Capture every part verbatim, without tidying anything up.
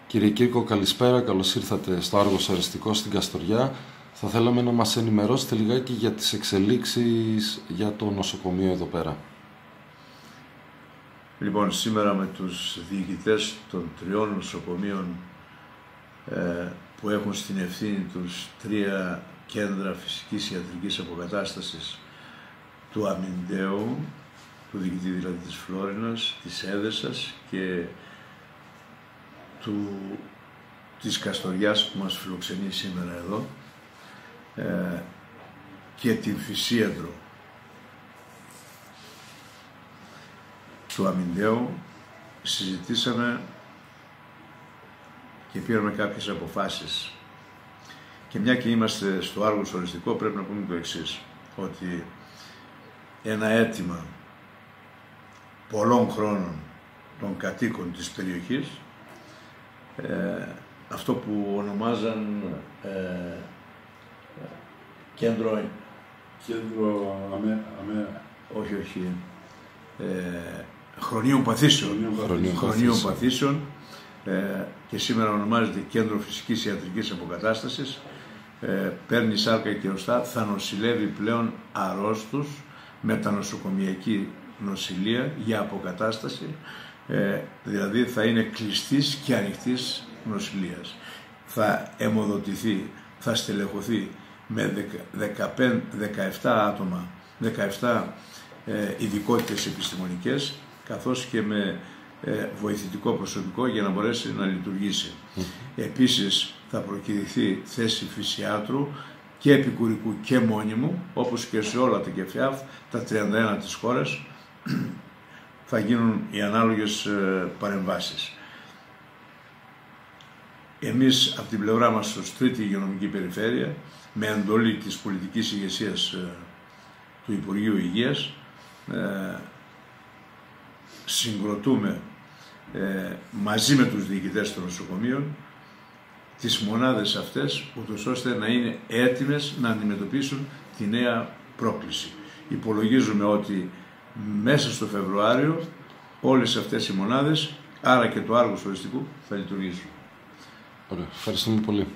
Κύριε Κύρκο, καλησπέρα. Καλώς ήρθατε στο Άργος Οριστικό στην Καστοριά. Θα θέλαμε να μας ενημερώσετε λιγάκι για τις εξελίξεις για το νοσοκομείο εδώ πέρα. Λοιπόν, σήμερα με τους διοικητές των τριών νοσοκομείων ε, που έχουν στην ευθύνη τους τρία κέντρα φυσικής ιατρικής αποκατάστασης του Αμυντέου, του διοικητή δηλαδή της Φλόρινας, της Έδεσας και του, της Καστοριάς που μας φιλοξενεί σήμερα εδώ ε, και την Φυσίαντρο του Αμυντέου, συζητήσαμε και πήραμε κάποιες αποφάσεις. Και μια και είμαστε στο Άργος Οριστικό, πρέπει να πούμε το εξής, ότι ένα αίτημα πολλών χρόνων των κατοίκων της περιοχής, ε, αυτό που ονομάζαν ε, κέντρο, κέντρο αμέ, αμέ. όχι, όχι, ε, χρονίων παθήσεων, Χρονίων χρονίων παθήσεων ε, και σήμερα ονομάζεται Κέντρο Φυσικής Ιατρικής Αποκατάστασης, ε, παίρνει σάρκα και οστά, θα νοσηλεύει πλέον αρρώστους με τα νοσοκομιακή νοσηλεία για αποκατάσταση, ε, δηλαδή θα είναι κλειστής και ανοιχτής νοσηλείας. Θα αιμοδοτηθεί, θα στελεχωθεί με δεκαπέντε, δεκαεπτά άτομα, δεκαεπτά ε, ειδικότητες επιστημονικές, καθώς και με ε, βοηθητικό προσωπικό για να μπορέσει να λειτουργήσει. Mm. Επίσης θα προκηρυχθεί θέση φυσιάτρου και επικουρικού και μόνιμου, όπως και σε όλα τα ΚΕΦΙΑΦ, τα τριάντα ένα της χώρας, θα γίνουν οι ανάλογες ε, παρεμβάσεις. Εμείς από την πλευρά μας ως τρίτη υγειονομική περιφέρεια, με εντολή της πολιτικής ηγεσίας ε, του Υπουργείου Υγείας, ε, συγκροτούμε ε, μαζί με τους διοικητές των νοσοκομείων τις μονάδες αυτές, ούτως ώστε να είναι έτοιμες να αντιμετωπίσουν τη νέα πρόκληση. Υπολογίζουμε ότι μέσα στο Φεβρουάριο όλες αυτές οι μονάδες, άρα και το Άργος Οριστικού, θα λειτουργήσουν. Ωραία, ευχαριστούμε πολύ.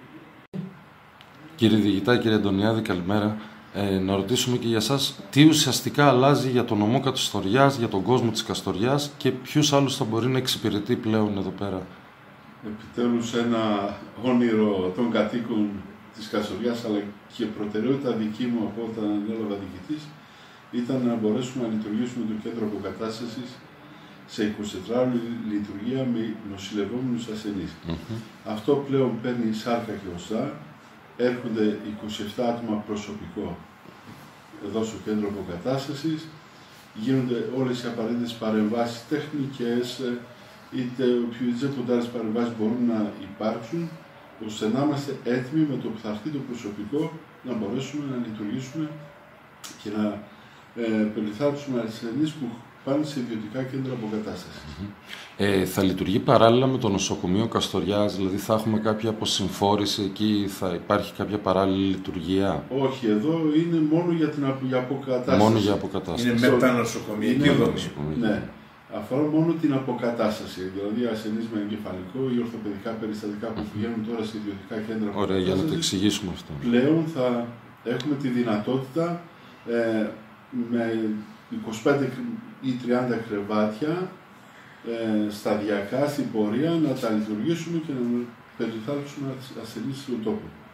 Κύριε Διοικητά, κύριε Αντωνιάδη, καλημέρα. Ε, να ρωτήσουμε και για σας τι ουσιαστικά αλλάζει για τον νομό Καστοριάς, για τον κόσμο της Καστοριάς και ποιους άλλους θα μπορεί να εξυπηρετεί πλέον εδώ πέρα. Επιτέλους ένα όνειρο των κατοίκων της Καστοριάς, αλλά και προτεραιότητα δική μου από όταν ανέλαβα διοικητής, ήταν να μπορέσουμε να λειτουργήσουμε το κέντρο αποκατάστασης σε εικοσιτετράωρη λειτουργία με νοσηλευόμενους ασθενείς. Mm-hmm. Αυτό πλέον παίρνει σάρκα και οστά. Έρχονται είκοσι επτά άτομα προσωπικό εδώ στο κέντρο αποκατάστασης. Γίνονται όλες οι απαραίτητες παρεμβάσεις τεχνικές, είτε οποιοδήποτε άλλες παρεμβάσεις μπορούν να υπάρξουν, ώστε να είμαστε έτοιμοι με το που θα έρθει το προσωπικό να μπορέσουμε να λειτουργήσουμε και να ε, περιληφθάρουμε ασθενείς που πάνε σε ιδιωτικά κέντρα αποκατάστασης. Mm-hmm. ε, θα λειτουργεί παράλληλα με το νοσοκομείο Καστοριάς, δηλαδή θα έχουμε κάποια αποσυμφόρηση εκεί, θα υπάρχει κάποια παράλληλη λειτουργία? Όχι, εδώ είναι μόνο για την για αποκατάσταση. Μόνο για αποκατάσταση. Είναι μετανοσοκομιακή δομή. Ναι. Αφορά μόνο την αποκατάσταση, δηλαδή ασθενείς με εγκεφαλικό ή ορθοπαιδικά περιστατικά που πηγαίνουν τώρα σε ιδιωτικά κέντρα. Ωραία, για να το εξηγήσουμε αυτό. Πλέον θα έχουμε τη δυνατότητα ε, με είκοσι πέντε ή τριάντα κρεβάτια ε, σταδιακά στην πορεία να τα λειτουργήσουμε και να περιληφθάρουμε ασθενείς στον τόπο.